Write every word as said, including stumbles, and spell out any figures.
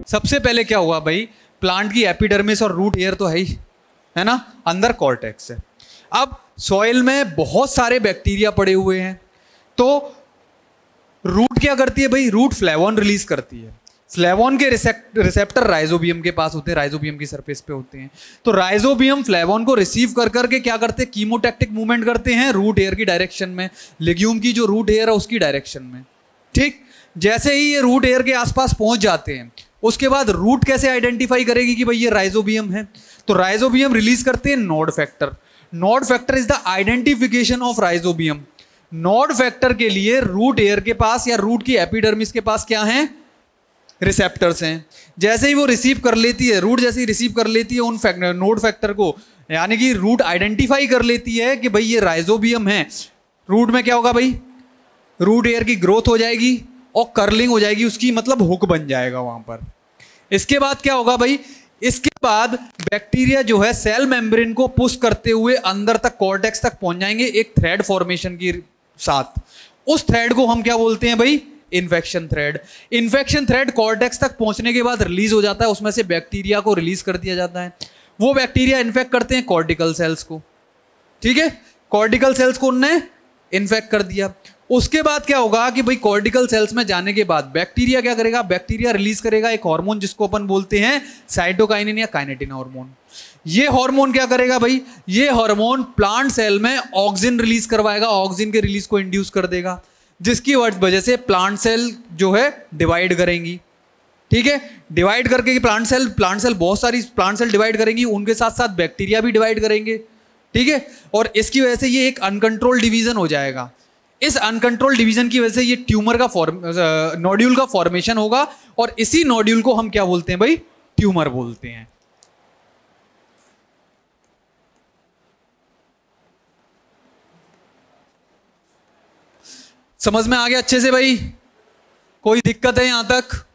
सबसे पहले क्या हुआ भाई, प्लांट की एपिडर्मिस और रूट हेयर तो है ही, है ना, अंदर कॉर्टेक्स है। अब सॉइल में बहुत सारे बैक्टीरिया पड़े हुए हैं, तो रूट क्या करती है भाई, रूट फ्लेवोन रिलीज करती है। फ्लेवोन के रिसेप्टर राइजोबियम के पास होते हैं, राइजोबियम की सरफेस पे होते हैं। तो राइजोबियम फ्लेवोन को रिसीव कर करके क्या करते हैं, कीमोटैक्टिक मूवमेंट करते हैं रूट हेयर की डायरेक्शन में, लेग्यूम की जो रूट हेयर है उसकी डायरेक्शन में। ठीक, जैसे ही ये रूट हेयर के आसपास पहुंच जाते हैं, उसके बाद रूट कैसे आइडेंटिफाई करेगी कि भाई ये राइजोबियम है, तो राइजोबियम रिलीज करते हैं node factor. Node factor is the identification of rhizobium. Node factor के लिए रूट हेयर के पास या रूट की एपिडर्मिस के पास क्या है, रिसेप्टर्स हैं। जैसे ही वो रिसीव कर लेती है, रूट जैसे ही रिसीव कर लेती है उन फैक्टर, नोड फैक्टर को, यानी कि रूट आइडेंटिफाई कर लेती है कि भाई ये राइजोबियम है, रूट में क्या होगा भाई, रूट हेयर की ग्रोथ हो जाएगी और कर्लिंग हो जाएगी उसकी, मतलब हुक बन जाएगा वहां पर। इसके बाद क्या होगा भाई, इसके बाद बैक्टीरिया जो है सेल मेम्ब्रेन को पुश करते हुए अंदर तक कॉर्टेक्स तक पहुंच जाएंगे एक थ्रेड फॉर्मेशन के साथ। उस थ्रेड को हम क्या बोलते हैं भाई, infection thread. Infection thread cortex तक पहुंचने के बाद रिलीज हो जाता है, उसमें से बैक्टीरिया को रिलीज कर दिया जाता है। वो बैक्टीरिया इन्फेक्ट करते हैं कॉर्टिकल सेल्स को, ठीक है, कॉर्टिकल सेल्स को उनने इन्फेक्ट कर दिया। उसके बाद क्या होगा कि भाई कॉर्टिकल सेल्स में जाने के बाद बैक्टीरिया क्या करेगा, बैक्टीरिया रिलीज करेगा एक हार्मोन जिसको अपन बोलते हैं साइटोकाइनिन या काइनेटिन हार्मोन। ये हार्मोन क्या करेगा भाई, ये हार्मोन प्लांट सेल में ऑक्सीजन रिलीज करवाएगा, ऑक्सीजन के रिलीज को इंड्यूस कर देगा, जिसकी वजह से प्लांट सेल जो है डिवाइड करेंगी। ठीक है, डिवाइड करके प्लांट सेल प्लांट सेल बहुत सारी प्लांट सेल डिवाइड करेंगी, उनके साथ साथ बैक्टीरिया भी डिवाइड करेंगे। ठीक है, और इसकी वजह से ये एक अनकंट्रोल डिवीजन हो जाएगा। इस अनकंट्रोल डिवीजन की वजह से ये ट्यूमर का फॉर्म नोड्यूल का फॉर्मेशन होगा, और इसी नोड्यूल को हम क्या बोलते हैं भाई, ट्यूमर बोलते हैं। समझ में आ गया अच्छे से भाई, कोई दिक्कत है यहां तक?